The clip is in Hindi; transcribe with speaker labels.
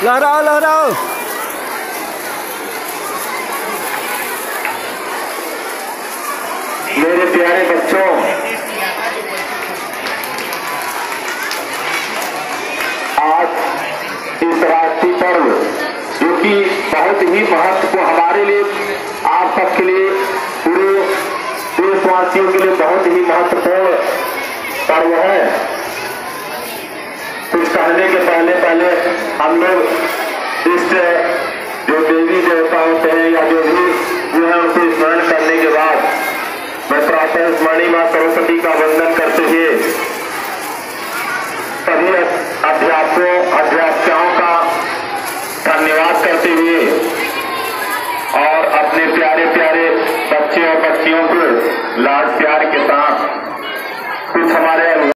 Speaker 1: लहराओ लहराओ।
Speaker 2: मेरे प्यारे बच्चों, आज इस राष्ट्रीय पर्व जो कि बहुत ही महत्वपूर्ण हमारे लिए, आप सबके लिए, पूरे देशवासियों के लिए बहुत ही महत्वपूर्ण पर्व है। कुछ कहने के पहले हम लोग इस जो देवी देवता होते हैं या जो भी वो है उनको स्मरण करने के बाद मैं प्रातः स्मरणी मां सरस्वती का वंदन करते हुए सभी अध्यापकों का धन्यवाद करते हुए और अपने प्यारे प्यारे बच्चे और बच्चियों को लाड प्यार